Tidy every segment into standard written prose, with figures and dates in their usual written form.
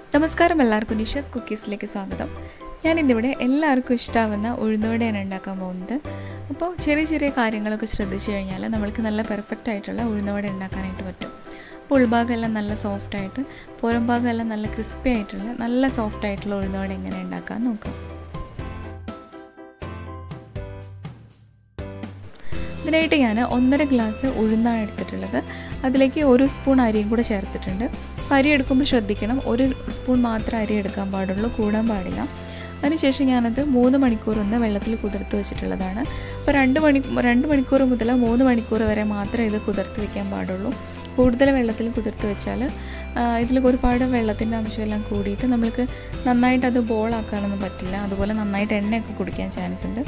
നമസ്കാരം എല്ലാവർക്കും നിഷാസ് കുക്കീസിലേക്ക് സ്വാഗതം. ഞാനിന്നിവിടെ എല്ലാവർക്കും ഇഷ്ടമാവുന്ന ഉഴുന്നുവടയാണ് ഉണ്ടാക്കാൻ പോകുന്നത്. അപ്പോൾ ചെറിയ ചെറിയ കാര്യങ്ങളൊക്കെ ശ്രദ്ധിച്ചു കഴിഞ്ഞാൽ നമ്മൾക്ക് നല്ല പെർഫെക്റ്റ് ആയിട്ടുള്ള ഉഴുന്നുവട ഉണ്ടാക്കാനായിട്ട് പറ്റും. അപ്പോൾ ഉൾഭാഗമെല്ലാം നല്ല സോഫ്റ്റായിട്ട്, പുറം ഭാഗമെല്ലാം നല്ല ക്രിസ്പി ആയിട്ടുള്ള നല്ല സോഫ്റ്റായിട്ടുള്ള ഉഴുന്നുവട എങ്ങനെ ഉണ്ടാക്കാൻ നോക്കാം. ഇതിനായിട്ട് ഞാൻ 1.5 ഗ്ലാസ് ഉഴുന്നാണ് എടുത്തിട്ടുള്ളത്. അതിലേക്ക് 1 സ്പൂൺ അരിയും കൂടെ ചേർത്തിട്ടുണ്ട്. അരി എടുക്കുമ്പോൾ ശ്രദ്ധിക്കണം, 1 സ്പൂൺ മാത്രം അരി എടുക്കാൻ പാടുള്ളൂ, കൂടാൻ പാടില്ല. അതിനുശേഷം ഞാനത് 3 മണിക്കൂർ ഒന്ന് വെള്ളത്തിൽ കുതിർത്ത് വെച്ചിട്ടുള്ളതാണ്. അപ്പോൾ 2 മണിക്കൂർ മുതൽ 3 മണിക്കൂർ വരെ മാത്രമേ ഇത് കുതിർത്ത് വയ്ക്കാൻ പാടുള്ളൂ. കൂടുതൽ വെള്ളത്തിൽ കുതിർത്ത് വെച്ചാൽ ഇതിൽ ഒരുപാട് വെള്ളത്തിൻ്റെ അംശമെല്ലാം കൂടിയിട്ട് നമ്മൾക്ക് നന്നായിട്ട് അത് ബോളാക്കാനൊന്നും പറ്റില്ല. അതുപോലെ നന്നായിട്ട് എണ്ണയൊക്കെ കുടിക്കാൻ ചാൻസ് ഉണ്ട്.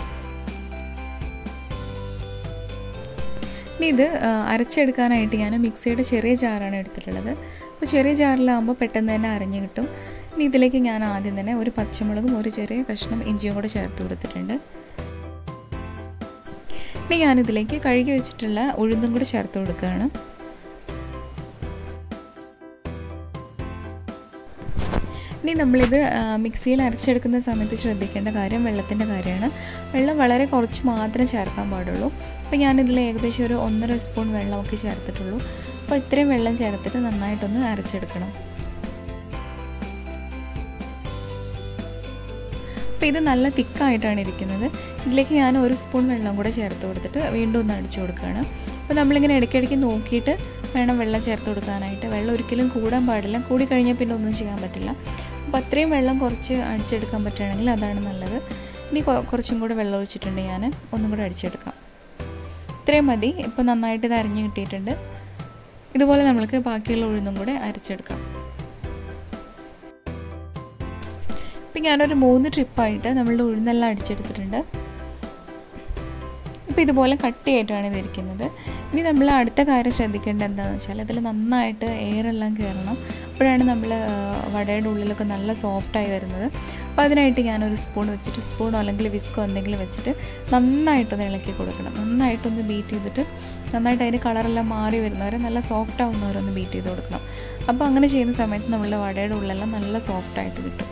ഇനി ഇത് അരച്ചെടുക്കാനായിട്ട് ഞാൻ മിക്സിയുടെ ചെറിയ ജാറാണ് എടുത്തിട്ടുള്ളത്. അപ്പോൾ ചെറിയ ജാറിലാകുമ്പോൾ പെട്ടെന്ന് തന്നെ അരഞ്ഞ് കിട്ടും. ഇനി ഇതിലേക്ക് ഞാൻ ആദ്യം തന്നെ ഒരു പച്ചമുളകും ഒരു ചെറിയ കഷ്ണം ഇഞ്ചിയും കൂടെ ചേർത്ത് കൊടുത്തിട്ടുണ്ട്. ഇനി ഞാനിതിലേക്ക് കഴുകി വെച്ചിട്ടുള്ള ഉഴുന്നും കൂടെ ചേർത്ത് കൊടുക്കുകയാണ്. ഇനി നമ്മളിത് മിക്സിയിൽ അരച്ചെടുക്കുന്ന സമയത്ത് ശ്രദ്ധിക്കേണ്ട കാര്യം വെള്ളത്തിൻ്റെ കാര്യമാണ്. വെള്ളം വളരെ കുറച്ച് മാത്രമേ ചേർക്കാൻ പാടുള്ളൂ. അപ്പോൾ ഞാനിതിൽ ഏകദേശം ഒരു 1.5 സ്പൂൺ വെള്ളമൊക്കെ ചേർത്തിട്ടുള്ളൂ. അപ്പോൾ ഇത്രയും വെള്ളം ചേർത്തിട്ട് നന്നായിട്ടൊന്ന് അരച്ചെടുക്കണം. അപ്പോൾ ഇത് നല്ല തിക്കായിട്ടാണ് ഇരിക്കുന്നത്. ഇതിലേക്ക് ഞാൻ 1 സ്പൂൺ വെള്ളം കൂടെ ചേർത്ത് കൊടുത്തിട്ട് വീണ്ടും ഒന്ന് അടിച്ചു കൊടുക്കുകയാണ്. അപ്പോൾ നമ്മളിങ്ങനെ ഇടയ്ക്കിടയ്ക്ക് നോക്കിയിട്ട് വേണം വെള്ളം ചേർത്ത് കൊടുക്കാനായിട്ട്. വെള്ളം ഒരിക്കലും കൂടാൻ പാടില്ല, കൂടി കഴിഞ്ഞാൽ പിന്നെ ഒന്നും ചെയ്യാൻ പറ്റില്ല. അപ്പോൾ അത്രയും വെള്ളം കുറച്ച് അടിച്ചെടുക്കാൻ പറ്റുകയാണെങ്കിൽ അതാണ് നല്ലത്. ഇനി കുറച്ചും കൂടെ വെള്ളം ഒഴിച്ചിട്ടുണ്ട്, ഞാൻ ഒന്നും കൂടെ അടിച്ചെടുക്കാം. ഇത്രയും മതി. ഇപ്പോൾ നന്നായിട്ട് ഇത് അരിഞ്ഞ് കിട്ടിയിട്ടുണ്ട്. ഇതുപോലെ നമ്മൾക്ക് ബാക്കിയുള്ള ഉഴുന്നും കൂടെ അരച്ചെടുക്കാം. ഇപ്പം ഞാനൊരു 3 ട്രിപ്പായിട്ട് നമ്മളുടെ ഉഴുന്നെല്ലാം അടിച്ചെടുത്തിട്ടുണ്ട്. ഇപ്പോൾ ഇതുപോലെ കട്ടിയായിട്ടാണ് ഇതിരിക്കുന്നത്. ഇനി നമ്മൾ അടുത്ത കാര്യം ശ്രദ്ധിക്കേണ്ടത് എന്താണെന്ന് വെച്ചാൽ ഇതിൽ നന്നായിട്ട് എയറെല്ലാം കയറണം. അപ്പോഴാണ് നമ്മൾ വടയുടെ ഉള്ളിലൊക്കെ നല്ല സോഫ്റ്റായി വരുന്നത്. അപ്പോൾ അതിനായിട്ട് ഞാനൊരു സ്പൂൺ വെച്ചിട്ട്, സ്പൂണോ അല്ലെങ്കിൽ വിസ്കോ എന്തെങ്കിലും വെച്ചിട്ട് നന്നായിട്ടൊന്ന് ഇളക്കി കൊടുക്കണം. നന്നായിട്ടൊന്ന് ബീറ്റ് ചെയ്തിട്ട് നന്നായിട്ട് അതിൻ്റെ കളറെല്ലാം മാറി വരുന്നവരെ, നല്ല സോഫ്റ്റ് ആവുന്നവരെ ഒന്ന് ബീറ്റ് ചെയ്ത് കൊടുക്കണം. അപ്പോൾ അങ്ങനെ ചെയ്യുന്ന സമയത്ത് നമ്മളുടെ വടയുടെ ഉള്ളെല്ലാം നല്ല സോഫ്റ്റായിട്ട് കിട്ടും.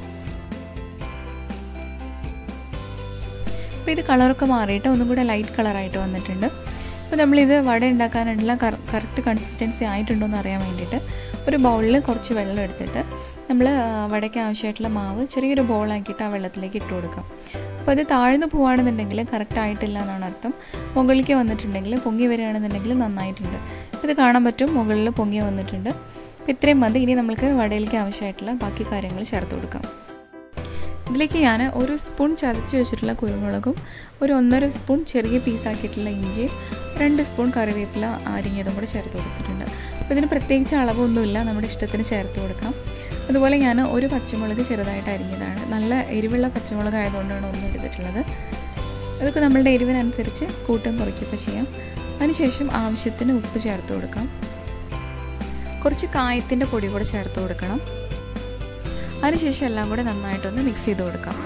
അപ്പോൾ ഇത് കളറൊക്കെ മാറിയിട്ട് ഒന്നും കൂടെ ലൈറ്റ് കളറായിട്ട് വന്നിട്ടുണ്ട്. അപ്പോൾ നമ്മളിത് വട ഉണ്ടാക്കാനുള്ള കറക്റ്റ് കൺസിസ്റ്റൻസി ആയിട്ടുണ്ടോ എന്ന് അറിയാൻ വേണ്ടിയിട്ട് ഒരു ബൗളിൽ കുറച്ച് വെള്ളം എടുത്തിട്ട് നമ്മൾ വടയ്ക്ക് ആവശ്യമായിട്ടുള്ള മാവ് ചെറിയൊരു ബോളാക്കിയിട്ട് ആ വെള്ളത്തിലേക്ക് ഇട്ട് കൊടുക്കാം. അപ്പോൾ അത് താഴ്ന്നു പോവുകയാണെന്നുണ്ടെങ്കിൽ കറക്റ്റ് ആയിട്ടില്ല എന്നാണ് അർത്ഥം. മുകളിലേക്ക് വന്നിട്ടുണ്ടെങ്കിൽ, പൊങ്ങി വരികയാണെന്നുണ്ടെങ്കിൽ നന്നായിട്ടുണ്ട്. ഇത് കാണാൻ പറ്റും, മുകളിൽ പൊങ്ങി വന്നിട്ടുണ്ട്. അപ്പോൾ ഇത്രയും മതി. ഇനി നമുക്ക് വടയിലേക്ക് ആവശ്യമായിട്ടുള്ള ബാക്കി കാര്യങ്ങൾ ചേർത്ത് കൊടുക്കാം. ഇതിലേക്ക് ഞാൻ 1 സ്പൂൺ ചതച്ച് വെച്ചിട്ടുള്ള കുരുമുളകും, ഒരു 1.5 സ്പൂൺ ചെറിയ പീസാക്കിയിട്ടുള്ള ഇഞ്ചിയും, 2 സ്പൂൺ കറിവേപ്പില അരിഞ്ഞതും കൂടെ ചേർത്ത് കൊടുത്തിട്ടുണ്ട്. അപ്പോൾ ഇതിന് പ്രത്യേകിച്ച് അളവൊന്നുമില്ല, നമ്മുടെ ഇഷ്ടത്തിന് ചേർത്ത് കൊടുക്കാം. അതുപോലെ ഞാൻ 1 പച്ചമുളക് ചെറുതായിട്ട് അരിഞ്ഞതാണ്. നല്ല എരിവുള്ള പച്ചമുളക് ആയതുകൊണ്ടാണ് ഒന്ന് എടുത്തിട്ടുള്ളത്. അതൊക്കെ നമ്മളുടെ എരിവിനനുസരിച്ച് കൂട്ടും കുറയ്ക്കുകയൊക്കെ ചെയ്യാം. അതിനുശേഷം ആവശ്യത്തിന് ഉപ്പ് ചേർത്ത് കൊടുക്കാം. കുറച്ച് കായത്തിൻ്റെ പൊടി കൂടെ ചേർത്ത് കൊടുക്കണം. അതിനുശേഷം എല്ലാം കൂടെ നന്നായിട്ടൊന്ന് മിക്സ് ചെയ്ത് കൊടുക്കാം.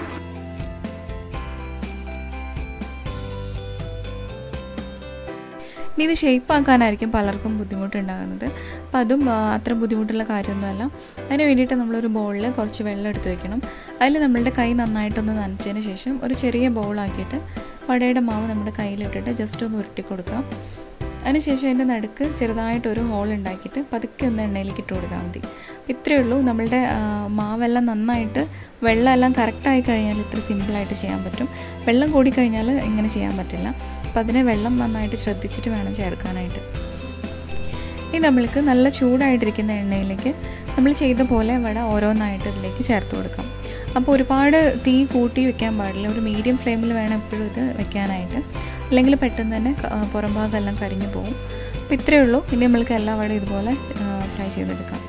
ഇനി ഇത് ഷേപ്പ് ആക്കാനായിരിക്കും പലർക്കും ബുദ്ധിമുട്ടുണ്ടാകുന്നത്. അപ്പോൾ അതും അത്ര ബുദ്ധിമുട്ടുള്ള കാര്യമൊന്നുമല്ല. അതിന് വേണ്ടിയിട്ട് നമ്മളൊരു ബൗളിൽ കുറച്ച് വെള്ളം എടുത്ത് വയ്ക്കണം. അതിൽ നമ്മളുടെ കൈ നന്നായിട്ടൊന്ന് നനച്ചതിന് ശേഷം ഒരു ചെറിയ ബൗളാക്കിയിട്ട് വടയുടെ മാവ് നമ്മുടെ കയ്യിലിട്ടിട്ട് ജസ്റ്റ് ഒന്ന് ഉരുട്ടി കൊടുക്കാം. അതിനുശേഷം അതിൻ്റെ നടുക്ക് ചെറുതായിട്ടൊരു ഹോൾ ഉണ്ടാക്കിയിട്ട് പതുക്കെ ഒന്ന് എണ്ണയിലേക്ക് ഇട്ട് കൊടുത്താൽ മതി. ഇത്രയേ ഉള്ളൂ. നമ്മളുടെ മാവെല്ലാം നന്നായിട്ട് വെള്ളമെല്ലാം കറക്റ്റായി കഴിഞ്ഞാൽ ഇത്ര സിമ്പിളായിട്ട് ചെയ്യാൻ പറ്റും. വെള്ളം കൂടിക്കഴിഞ്ഞാൽ ഇങ്ങനെ ചെയ്യാൻ പറ്റില്ല. അപ്പോൾ അതിനെ വെള്ളം നന്നായിട്ട് ശ്രദ്ധിച്ചിട്ട് വേണം ചേർക്കാനായിട്ട്. ഇനി നമ്മൾക്ക് നല്ല ചൂടായിട്ടിരിക്കുന്ന എണ്ണയിലേക്ക് നമ്മൾ ചെയ്ത പോലെ വട ഓരോന്നായിട്ട് ഇതിലേക്ക് ചേർത്ത് കൊടുക്കാം. അപ്പോൾ ഒരുപാട് തീ കൂട്ടി വെക്കാൻ പാടില്ല, ഒരു മീഡിയം ഫ്ലെയിമിൽ വേണം എപ്പോഴും ഇത് വെക്കാനായിട്ട്. അല്ലെങ്കിൽ പെട്ടെന്ന് തന്നെ പുറം ഭാഗമെല്ലാം കരിഞ്ഞു പോകും. അപ്പോൾ ഇത്രയേ ഉള്ളൂ. ഇനി നമ്മൾക്ക് എല്ലാ വടയും ഇതുപോലെ ഫ്രൈ ചെയ്തെടുക്കാം.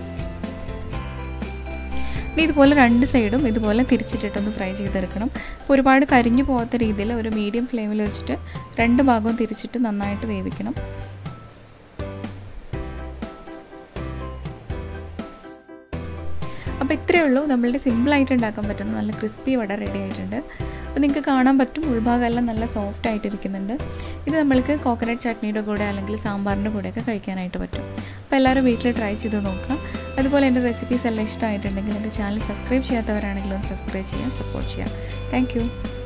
ഇനി ഇതുപോലെ 2 സൈഡും ഇതുപോലെ തിരിച്ചിട്ടിട്ടൊന്ന് ഫ്രൈ ചെയ്തെടുക്കണം. അപ്പോൾ ഒരുപാട് കരിഞ്ഞു പോകാത്ത രീതിയിൽ ഒരു മീഡിയം ഫ്ലെയിമിൽ വെച്ചിട്ട് 2 ഭാഗവും തിരിച്ചിട്ട് നന്നായിട്ട് വേവിക്കണം. അപ്പോൾ ഇത്രയേ ഉള്ളൂ. നമ്മളുടെ സിമ്പിളായിട്ട് ഉണ്ടാക്കാൻ പറ്റുന്ന നല്ല ക്രിസ്പി വട റെഡി ആയിട്ടുണ്ട്. അപ്പോൾ നിങ്ങൾക്ക് കാണാൻ പറ്റും, ഉൾഭാഗമെല്ലാം നല്ല സോഫ്റ്റ് ആയിട്ടിരിക്കുന്നുണ്ട്. ഇത് നമ്മൾക്ക് കോക്കനട്ട് ചട്നിയുടെ കൂടെ അല്ലെങ്കിൽ സാമ്പാറിൻ്റെ കൂടെയൊക്കെ കഴിക്കാനായിട്ട് പറ്റും. അപ്പോൾ എല്ലാവരും വീട്ടിൽ ട്രൈ ചെയ്ത് നോക്കുക. അതുപോലെ എൻ്റെ റെസിപ്പീസ് എല്ലാം ഇഷ്ടമായിട്ടുണ്ടെങ്കിൽ എൻ്റെ ചാനൽ സബ്സ്ക്രൈബ് ചെയ്യാത്തവരാണെങ്കിൽ ഒന്ന് സബ്സ്ക്രൈബ് ചെയ്യാൻ സപ്പോർട്ട് ചെയ്യാം. Thank U.